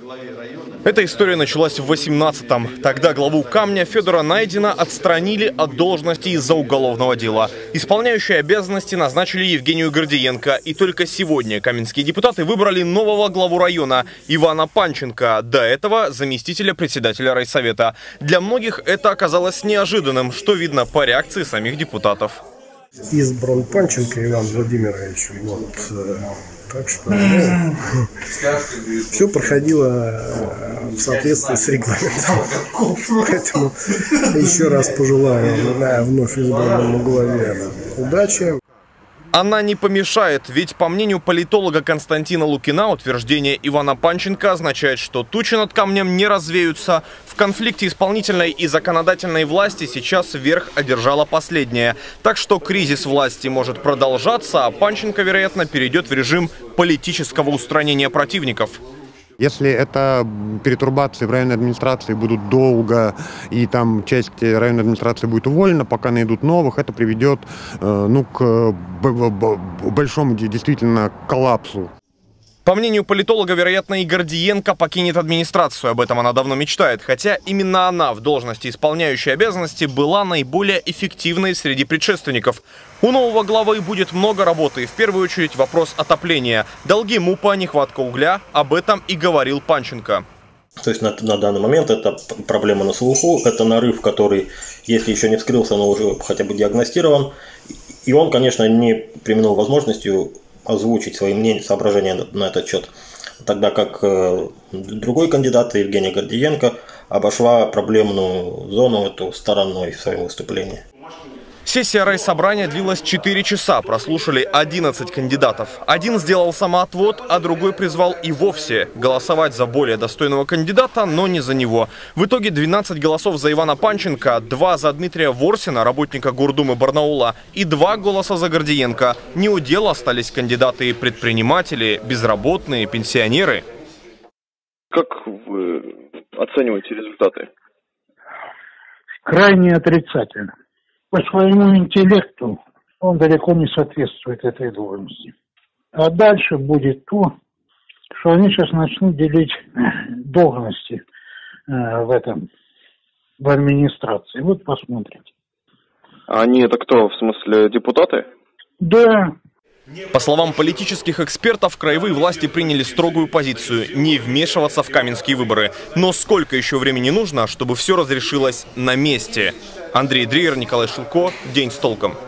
Эта история началась в 18-м. Тогда главу Камня Федора Найдина отстранили от должности из-за уголовного дела. Исполняющие обязанности назначили Евгению Гордиенко. И только сегодня каменские депутаты выбрали нового главу района Ивана Панченко. До этого заместителя председателя райсовета. Для многих это оказалось неожиданным, что видно по реакции самих депутатов. Избран Панченко Иван Владимирович. Так что все проходило в соответствии с регламентом. Поэтому еще раз пожелаю вновь избранному главе удачи. Она не помешает, ведь, по мнению политолога Константина Лукина, утверждение Ивана Панченко означает, что тучи над Камнем не развеются. В конфликте исполнительной и законодательной власти сейчас верх одержала последняя. Так что кризис власти может продолжаться, а Панченко, вероятно, перейдет в режим политического устранения противников. Если это перетурбации в районной администрации будут долго, и там часть районной администрации будет уволена, пока найдут новых, это приведет к большому действительно коллапсу. По мнению политолога, вероятно, и Гордиенко покинет администрацию. Об этом она давно мечтает. Хотя именно она в должности исполняющей обязанности была наиболее эффективной среди предшественников. У нового главы будет много работы. В первую очередь вопрос отопления. Долги МУПа, нехватка угля. Об этом и говорил Панченко. То есть на данный момент это проблема на слуху. Это нарыв, который, если еще не вскрылся, но уже хотя бы диагностирован. И он, конечно, не преминул возможностью озвучить свои мнения, соображения на этот счет. Тогда как другой кандидат, Евгения Гордиенко, обошла проблемную зону эту стороной в своем выступлении. Сессия райсобрания длилась 4 часа. Прослушали 11 кандидатов. Один сделал самоотвод, а другой призвал и вовсе голосовать за более достойного кандидата, но не за него. В итоге 12 голосов за Ивана Панченко, 2 за Дмитрия Ворсина, работника Гордумы Барнаула, и 2 голоса за Гордиенко. Не у дела остались кандидаты и предприниматели, безработные, пенсионеры. Как вы оцениваете результаты? Крайне отрицательно. По своему интеллекту он далеко не соответствует этой должности. А дальше будет то, что они сейчас начнут делить должности в администрации. Вот посмотрите. А они это кто? В смысле депутаты? Да. По словам политических экспертов, краевые власти приняли строгую позицию – не вмешиваться в каменские выборы. Но сколько еще времени нужно, чтобы все разрешилось на месте? Андрей Дриер, Николай Шилко. День с толком.